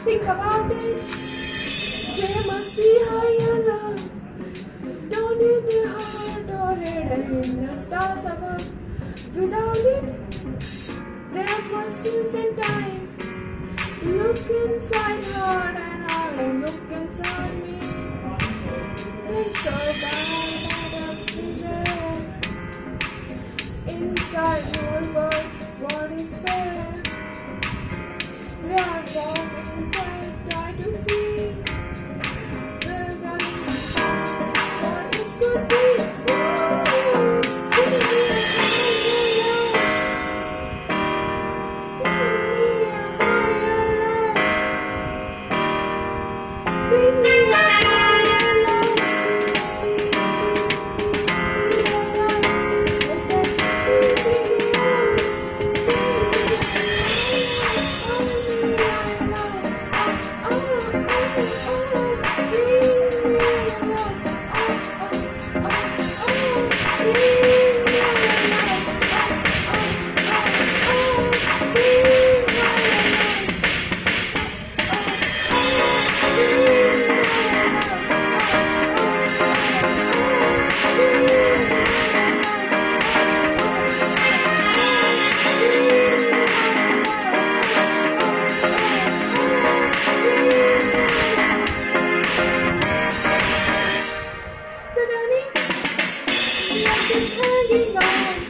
Think about it. There must be higher love, down in the heart or hidden in the stars above. Without it, there must be some time. Look inside her and I will look inside me. Then so bad up there. Inside your world, what is fair? We are walking quite try to see what it could be. Give me a higher love. Bring me a higher love. Just hanging on.